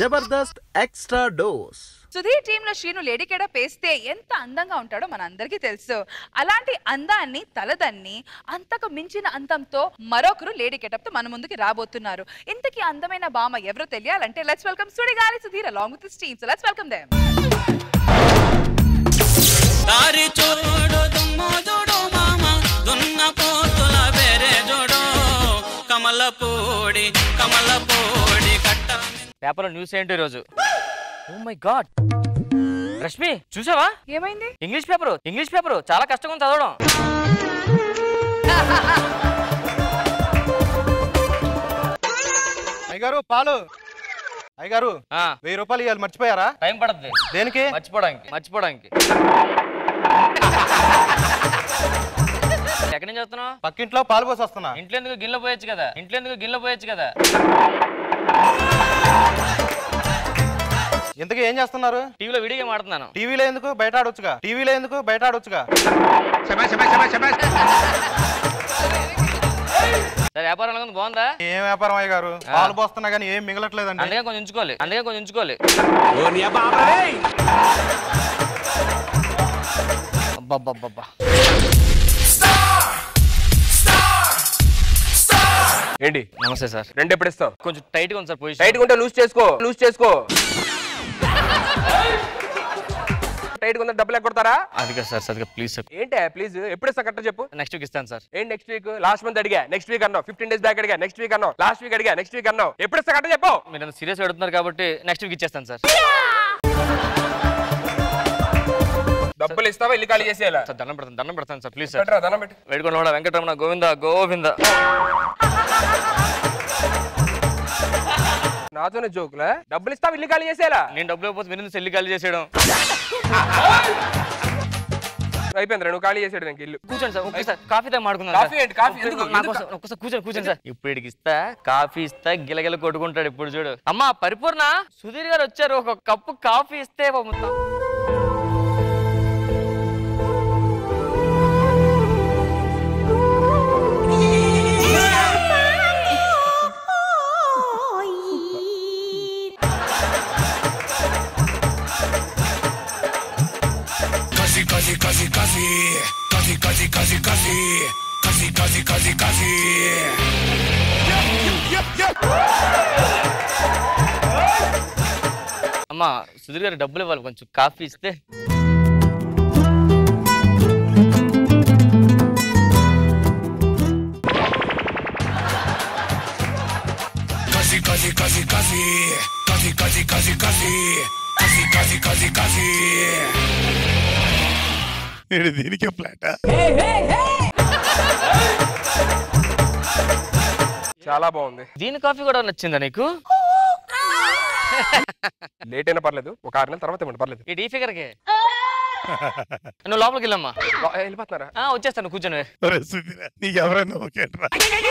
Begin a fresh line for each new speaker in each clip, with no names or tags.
Jabardasth extra dose.
Sudheer team లో Srinu lady getup వేస్తే ఎంత అందంగా ఉంటాడో మనందరికీ తెలుసు. అలాంటి అందాన్ని తలదన్ని అంతకు మించిన అందంతో మరొకరు లేడీ గెటప్ తో మన ముందుకి రాబోతున్నారు. ఇంతకీ అందమైన భామ ఎవరో తెలియాలంటే let's welcome Sudigali Sudheer along with his team. So let's welcome them.
దారి చూడు దుమ్ము చూడు మామ దున్న పోతుల బెరే చూడు కమలపూడి కట్ట.
పేపర్లో న్యూస్ ఏంటి ఈరోజు? ఓ మై గాడ్, రష్మి చూసావా?
ఏమైంది?
ఇంగ్లీష్ పేపర్ చాలా కష్టంగా ఉంది చదవడం.
అయ్యగారు పాలు. అయ్యగారు 1000 రూపాయలు ఇవ్వాలి, మర్చిపోయారా?
టైం పడుతుంది.
దేనికి?
మర్చిపోవడానికి. ఎక్కడి నుంచి వస్తున్నావు?
పక్కింట్లో పాలు పోసి వస్తున్నా.
ఇంట్లో ఎందుకు గిన్నె పోయొచ్చు కదా.
ఇంతకీ ఏం చేస్తున్నారు?
టీవీలో వీడియో గేమ్ ఆడుతున్నాను.
టీవీలో ఎందుకు? బయట ఆడొచ్చుగా.
సరే, వ్యాపారం బాగుందా?
ఏం వ్యాపారం అయ్యగారు? పాలు పోస్తున్నా కానీ ఏం మిగలట్లేదండి.
అందుకే కొంచెం ఉంచుకోవాలి. అబ్బబ్బబ్బబ్బా.
ఏంటి?
నమస్తే సార్.
2 ఎప్పుడు ఇస్తావు?
కొంచెం టైట్ గా ఉంది సార్ పొజిషన్.
టైట్ ఉంటే లూజ్ చేసుకో. టైట్ ఉంటే డబ్బులు ఎక్కొడతారా?
అది కాదు సార్, సరిగ్గా ప్లీజ్ సార్.
ఏంటి ప్లీజ్? ఎప్పుడు ఇస్తా కరెక్ట్ చెప్పు.
నెక్స్ట్ వీక్ ఇస్తాను సార్.
ఏంటి నెక్స్ట్ వీక్? లాస్ట్ మంత్ అడిగా నెక్స్ట్ వీక్ అన్నావు. 15 days బ్యాక్ అడిగా నెక్స్ట్ వీక్ అన్నావు. లాస్ట్ వీక్ అడిగా నెక్స్ట్ వీక్ అన్నావు. ఎప్పుడు ఇస్తా కరెక్ట్ చెప్పు.
మీరు సీరియస్ అడుగుతున్నారు కాబట్టి నెక్స్ట్ వీక్ ఇచ్చేస్తాను సార్.
డబ్బులు ఇస్తావా? ఇల్లు ఖాళీ చేసేయాలా?
సార్ దండం పెడతాను సార్, ప్లీజ్ సార్.
దండం పెట్టు.
వేడుకొండ వెంకటరమణ గోవింద.
నాతోనే జోకులా? డబ్బులు ఇస్తావా? ఇల్లు ఖాళీ చేసేయాలా?
నేను డబ్బులు ఇవ్వకపోతే మీరు సెల్లి ఖాళీ చేసేయడం.
అయిపోయింది, నువ్వు ఖాళీ చేసాడు నాకు ఇల్లు.
కూర్చోండి సార్, ఒకసారి కాఫీ తో మాడుకుందాం.
కాఫీ ఏంటి? కాఫీ ఎందుకు?
ఒక్కసారి కూర్చోండి సార్. ఇప్పుడు ఇడికి ఇస్తా కాఫీ ఇస్తా గిలగిల కొట్టుకుంటాడు. ఇప్పుడు చూడు అమ్మా పరిపూర్ణ, సుధీర్ గారు వచ్చారు, ఒక కప్పు కాఫీ ఇస్తే మొత్తం. అమ్మా సుధీర్ గారు డబ్బులు ఇవ్వాలి, కొంచెం కాఫీ ఇస్తే.
దీనికే ఫ్లాట్.
చాలా బాగుంది.
దీని కాఫీ కూడా నచ్చిందా నీకు?
లేట్ అయినా పర్లేదు, ఒక 6 నెలల తర్వాత ఇవ్వండి పర్లేదు.
ఈ డీ ఫిగర్ కి నువ్వు లోపలికి వెళ్ళమ్మా.
వెళ్ళిపోతున్నారా?
వచ్చేస్తాను, కూర్చొని.
నీకు ఎవరైనా ఓకేట్రా?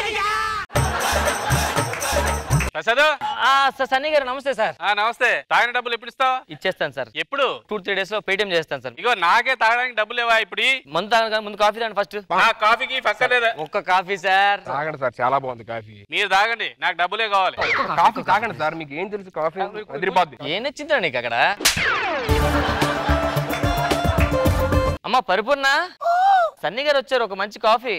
సన్నీ గారు నమస్తే సార్.
నమస్తే. తాగిన డబ్బులు ఎప్పుడు ఇస్తావు?
ఇచ్చేస్తాను సార్.
ఎప్పుడు?
2-3 days లో పేటిఎం చేస్తాను సార్.
ఇగో నాకే తాగడానికి డబ్బులు లేవా? ఇప్పుడు
మందు తాగడానికి ముందు కాఫీ తాగండి ఫస్ట్.
కాఫీకి పక్కలేదా?
ఒక్క కాఫీ సార్.
తాగండి సార్, చాలా బాగుంది కాఫీ.
మీరు తాగండి, నాకు డబ్బులే కావాలి.
కాఫీ తాగండి సార్, మీకు ఏం తెలుసు? కాఫీ అదిరిపోద్ది.
ఏం నచ్చిందా నీకు అక్కడ? అమ్మా పరిపూర్ణ, సన్నీ గారు వచ్చారు, ఒక మంచి కాఫీ.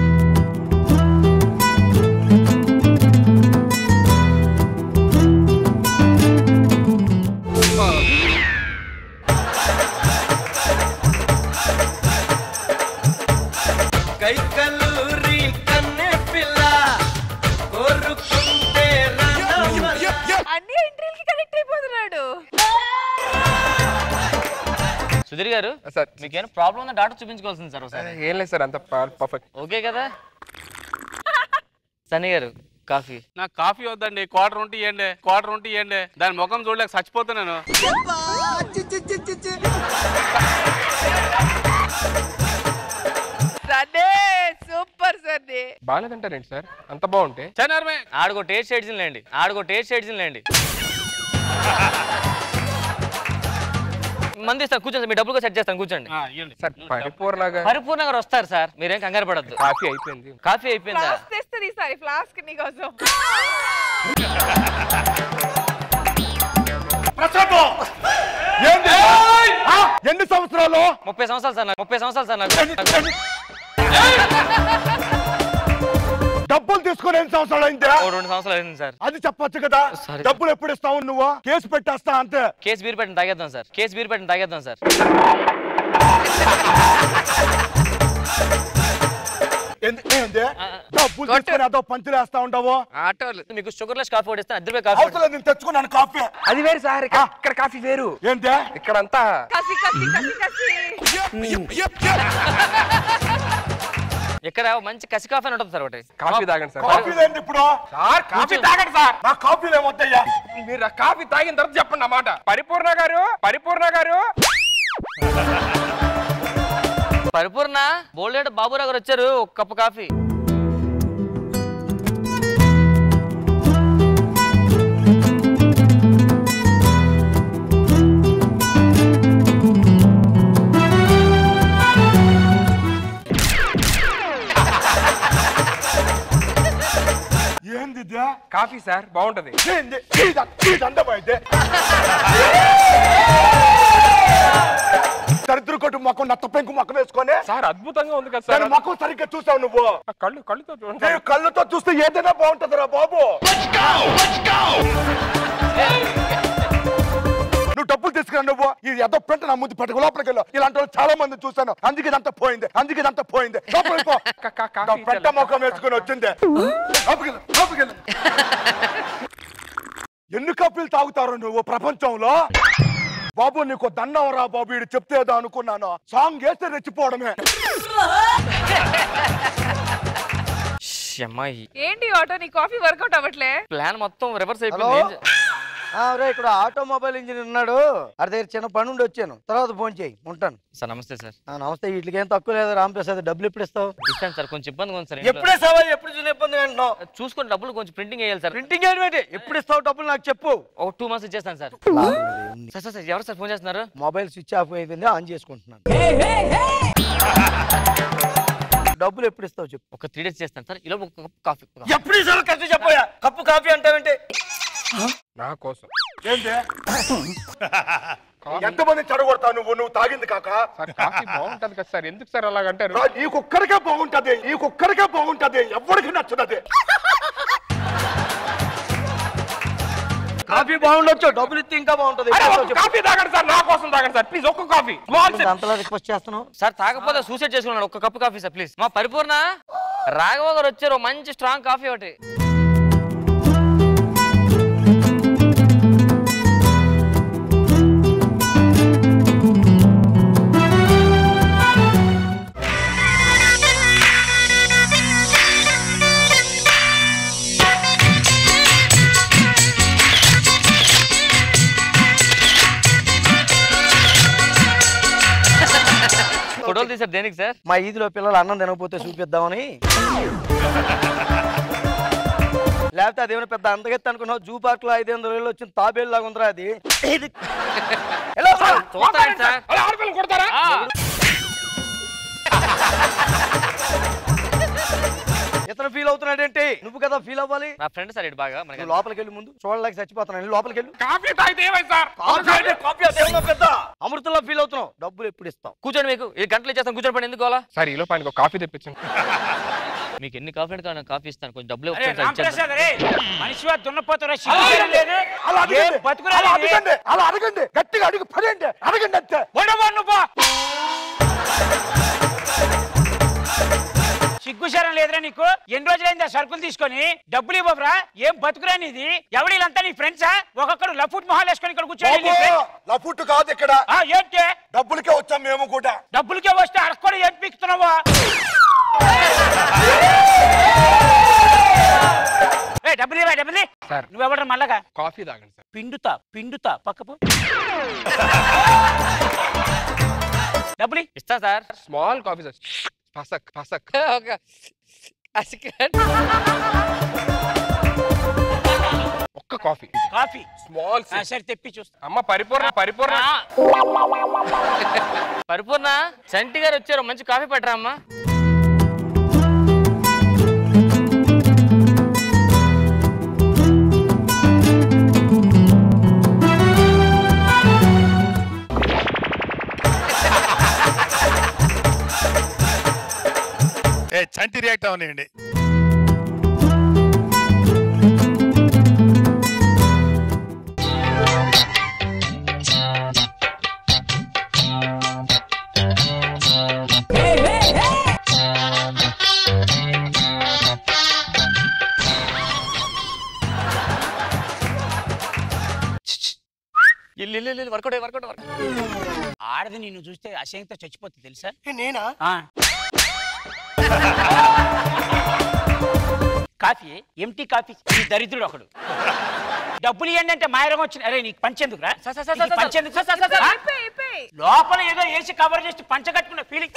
అన్ని ఎంట్రీలకి కనెక్ట్ అయిపోతున్నాడు.
సుధీర్ గారు
సార్,
మీకు ఏమైనా ప్రాబ్లం ఉందా? డాక్టర్ చూపించుకోవాల్సింది సార్ ఒకసారి.
ఏం లేదు సార్, అంత పర్ఫెక్ట్.
ఓకే కదా? సన్నీ గారు కాఫీ.
నాకు కాఫీ వద్దండి, క్వార్టర్ ఉంటే ఇవ్వండి. దాని ముఖం చూడలేక చచ్చిపోతున్నాను.
సూపర్ సన్నీ.
బాగాలేదంటారేంటి సార్? అంత బాగుంటే
ఆడుకో టేస్ట్ షేడ్స్ లేండి. మంది ఇస్తాను, కూర్చోండి. మీ డబ్బులు సెట్ చేస్తాను, కూర్చోండి.
సార్ పరిపూర్ణగా
గారు వస్తారు సార్, మీరేం కంగారు పడద్దు.
కాఫీ అయిపోయింది.
కాఫీ అయిపోయిందా?
ఫ్లాస్క్ నీకోసం.
ఎన్ని సంవత్సరాలు?
30 సంవత్సరాలు సార్ నాకు. 30 సంవత్సరాలు సార్ నాకు.
డబ్బులు తీసుకుని ఎన్ని సంవత్సరాలు అయింది?
2 సంవత్సరాలు అయింది సార్.
అది చెప్పొచ్చు కదా. డబ్బులు ఎప్పుడు ఇస్తావు నువ్వు? కేసు పెట్టేస్తా అంతే.
కేసు బీర్ పెట్టిన తాగేద్దాం సార్. కేసు బీర్ పెట్టిన తాగేద్దాం సార్.
డబ్బులు తీసుకుని అదో పంచులు వేస్తా ఉంటావు.
ఆటోలు మీకు షుగర్లెస్ కాఫీ ఓడిస్తాను. 10 రూపాయలు కాఫీ.
అవసరం నేను తెచ్చుకున్నాను కాఫీ.
అది వేరు సార్, ఇక్కడ కాఫీ వేరు.
ఏంటి
ఇక్కడ అంతా
ఇక్కడ మంచి కసి కాఫీ అని ఉంటుంది సార్. ఒకటి
కాఫీ తాగండి సార్.
కాఫీ లేండి ఇప్పుడు.
సార్ కాఫీ తాగండి సార్.
నా కాఫీలు ఏమొద్దయ్యా?
మీరు కాఫీ తాగిన తర్వాత చెప్పండి అన్నమాట. పరిపూర్ణ గారు, పరిపూర్ణ గారు.
పరిపూర్ణ బోల్డేట బాబురావు గారు వచ్చారు. ఒక కప్పు కాఫీ.
ఏంది
కాఫీ సార్? బాగుంటది.
దరిద్ర కొట్టు మొక్కం నత్త పెంకు మొక్కం వేసుకొని
సార్ అద్భుతంగా ఉంది కదా సార్.
మొక్కం సరిగ్గా చూసావు నువ్వు?
కళ్ళుతో చూడండి.
కళ్ళతో చూస్తే ఏదైనా బాగుంటుందిరా బాబు. నువ్వు డబ్బులు తీసుకురా. నువ్వు ఇది ఏదో పెంట నా ముందు పెట్టకు. లోపలికి వెళ్ళు. ఇలాంటి వాళ్ళు చాలా మంది చూసాను. అందుకే ఇదంతా పోయింది. పెంట మొక్కం వేసుకొని వచ్చింది. ఎన్ని కప్పులు తాగుతారు నువ్వు ప్రపంచంలో? బాబు నీకు దండం రా బాబు. వీడు చెప్తేదో అనుకున్నాను. సాంగ్ వేస్తే రెచ్చిపోవడమే.
ఏంటి ఆటో నీ కాఫీ వర్కౌట్ అవ్వట్లే?
ప్లాన్ మొత్తం రివర్స్ అయిపోయింది.
ఇక్కడ ఆటోమొబైల్ ఇంజనీర్ ఉన్నాడు. అదే దగ్గర చిన్న పని ఉండి వచ్చాను. తర్వాత ఫోన్ చేయి. ఉంటాను
సార్. నమస్తే సార్.
నమస్తే. వీటికి ఏం తక్కువ లేదు రాంప్రసాద్. డబ్బులు ఎప్పుడు ఇస్తావు?
ఇస్తాను సార్. కొంచెం ఇబ్బంది ఉంది సార్.
ఎప్పుడే సవాల్ ఎప్పుడు చూసిన ఇబ్బంది అంటున్నావు.
చూసుకొని డబ్బులు కొంచెం ప్రింటింగ్ వేయాలి సార్.
ప్రింటింగ్ ఏంటి? ఎప్పుడు ఇస్తావు డబ్బులు నాకు చెప్పు.
ఒక 2 months ఇచ్చేస్తాను సార్. సార్ ఎవరు సార్ ఫోన్ చేస్తున్నారు?
మొబైల్ స్విచ్ ఆఫ్ అయిపోయింది. ఆన్ చేసుకుంటున్నాను. డబ్బులు ఎప్పుడు ఇస్తావు చెప్పు.
ఒక 3 days చేస్తాను సార్. ఇలా ఒక కప్పు కాఫీ.
ఎప్పుడు ఇస్తావు? ఖర్చు చెప్పయా. కప్పు కాఫీ అంటావంటే
నా కోసం
ఏంటి? ఎంతమంది చెడగొడతావు నువ్వు తాగింది కాక?
కాఫీ బాగుంటది కదా సార్. ఎందుకు సార్ అలాగంటారు?
ఈ కుక్కరికే బాగుంటది. ఎవరికి నచ్చదు.
కాఫీ బాగుండొచ్చు. డబ్బులు ఇస్తే ఇంకా బాగుంటది.
కాఫీ తాగండి సార్. నా కోసం తాగండి సార్ ప్లీజ్. ఒక్క కాఫీ.
అంతలా రిక్వెస్ట్ చేస్తున్నావు
సార్. తాగకపోతే సూసైడ్ చేసుకున్నాడు. ఒక కప్పు కాఫీ సార్ ప్లీజ్. మా పరిపూర్ణ రాఘవ గారు వచ్చారు. మంచి స్ట్రాంగ్ కాఫీ ఒకటి. ఫోటోలు తీసారు దేనికి సార్?
మా ఈదిలో పిల్లలు అన్నం తినకపోతే చూపిద్దామని. లేకపోతే అదేమైనా పెద్ద అందగెత్తి అనుకున్నావు. జూ పార్క్ లో 500 వచ్చిన తాబేలు లాగా ఉందిరా అది. ఇతను ఫీల్ అవుతున్నాడంటే నువ్వు కదా ఫీల్ అవ్వాలి.
నా ఫ్రెండ్ సార్. బాగా
లోపలికి వెళ్ళి ముందు చూడలేక చచ్చిపోతున్నాను. లోపలికి వెళ్ళి
కాఫీ తాగితే ఏమైంది సార్?
పెద్ద అమృతంలో ఫీల్ అవుతున్నావు. డబ్బులు ఎప్పుడు ఇస్తావు?
కూర్చోండి. మీకు ఈ గంటలు ఇచ్చేస్తాను. కూర్చొని పని ఎందుకు అలా
సార్? ఈ లోపల కాఫీ తెప్పించండి.
మీకు ఎన్ని కాఫీ కావాలి కాఫీ ఇస్తాను. కొంచెం డబ్బులు
మనిషి
అలా అడగండి. గట్టిగా అడిగి పడండి. అడగండి అంతే.
సిగ్గుశారం లేదురా నీకు? ఎన్ని రోజులైందా సరుకులు తీసుకొని? డబ్బులు ఇవ్వరా? ఏం బతుకురా నీది? ఎవరిలంతా నీ ఫ్రెండ్సా? ఒక్కొక్కడు లఫుట్ మొహాలు వేసుకొని ఇక్కడ కూర్చోండి.
లఫుట్ కాదు ఇక్కడ.
ఏంటి?
డబ్బులకే వచ్చాం మేము కూడా.
డబ్బులకే వస్తే అక్కడ ఏం పీకుతున్నావా? డబ్బులు
సార్.
నువ్వెవడ మళ్ళగా
కాఫీ తాగండి సార్.
పిండుతా పక్కపు. డబ్బులు
ఇస్తా సార్.
Small coffee sir. ఒక్క కాఫీ స్మాల్.
సరే తెప్పి చూస్తా.
అమ్మ పరిపూర్ణ
పరిపూర్ణ చంటి గారు వచ్చారు. మంచి కాఫీ పట్టరా అమ్మా.
చంటి రియాక్ట్ అవనండి.
ఆడది నిన్ను చూస్తే అసహ్యంతో చచ్చిపోతుంది తెలుసా?
నేనా?
కాఫీ ఎంటీ కాఫీ. ఈ దరిద్రుడు ఒకడు డబ్బులు ఇవ్వండి అంటే మాయరం వచ్చింది. అరే నీకు పంచెందుకురా? లోపల ఏదో వేసి కవర్ చేసి పంచ కట్టుకున్న ఫీలింగ్.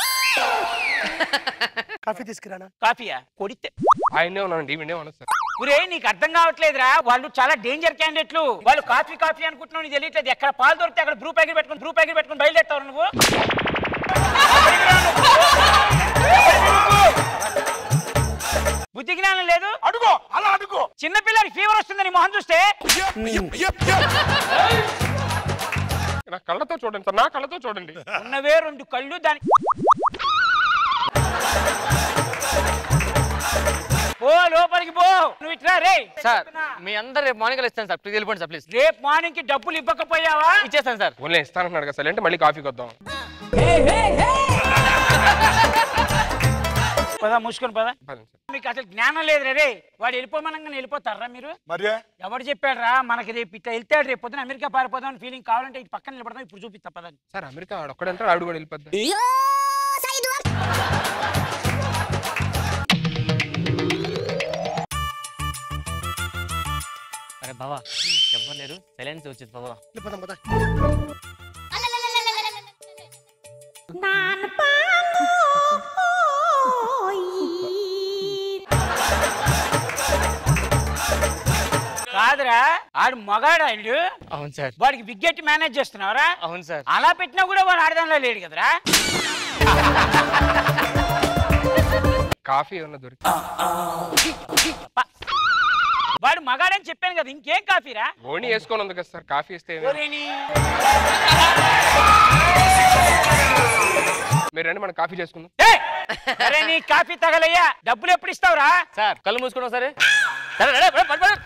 కాఫీ తీసుకురానా?
కాఫీయా? కొడితే
ఆయనే ఉన్నానండి, ఈవిడే ఉన్నారు సార్.
ఒరే నీకు అర్థం కావట్లేదురా, వాళ్ళు చాలా డేంజర్ క్యాండిడేట్లు. వాళ్ళు కాఫీ కాఫీ అనుకుంటున్నావు, నీకు తెలియట్లేదు. ఎక్కడ పాలు దొరికితే అక్కడ బ్రూ ప్యాకెట్ పెట్టుకుని బయలుదేరుతావు నువ్వు. బుద్ధి జ్ఞానం లేదు.
అడుగో, అలా అడుగో.
చిన్నపిల్లకి ఫీవర్ వస్తుందని మొహం చూస్తే.
నా కళ్ళతో చూడండి సార్, నా కళ్ళతో చూడండి.
ఉన్నవే 2 కళ్ళు, దాని ఓ లోపలికి పో. నువ్వు ఇట్లా రే
సార్. మీ అందరు రేపు మార్నింగ్ ఇస్తాను సార్, ప్లీజ్ వెళ్ళిపోండి సార్ ప్లీజ్.
రేపు మార్నింగ్ కి డబ్బులు ఇవ్వకపోయావా?
ఇచ్చేస్తాను సార్.
ఓన్లీ ఇస్తానన్నాడు కదా సార్, అంటే మళ్ళీ కాఫీకి వద్దాం.
పదా మూసుకొని పదా. మీకు అసలు జ్ఞానం లేదు రే. వాడు వెళ్ళిపోమనంగానే వెళ్ళిపోతారా మీరు?
మరి
ఎవడు చెప్పాడు రా మనకి రేపు ఇట్లా వెళ్తాడు, రేపు పొద్దున అమెరికా పారిపోదాం ఫీలింగ్ కావాలంటే ఇటు పక్కన నిలబడతాం. ఇప్పుడు చూపిస్తా పదని.
సార్ అమెరికా వాడు ఒక్కడంటారు, ఆవిడ కూడా వెళ్ళిపోద్దాం.
అరే బావా ఎవరు లేరు, సైలెన్స్ వచ్చింది బావా.
కాదురా ఆడు మగాడు ఆయన.
అవును సార్.
వాడికి బిగ్గెట్ మేనేజ్ చేస్తున్నావరా?
అవును సార్.
అలా పెట్టినా కూడా వాడు ఆడదానిలో లేడు కదరా.
కాఫీ ఏమన్నా దొరికి
వాడు మగాడని చెప్పాను కదా, ఇంకేం కాఫీరా?
ఓణి వేసుకొని ఉంది కదా సార్, కాఫీ ఇస్తే మీరు రండి, మనం కాఫీ చేసుకుందాం.
నీ కాఫీ తగలయ్యా, డబ్బులు ఎప్పుడు ఇస్తావురా?
సార్ కళ్ళు మూసుకున్నావు సరే. సరే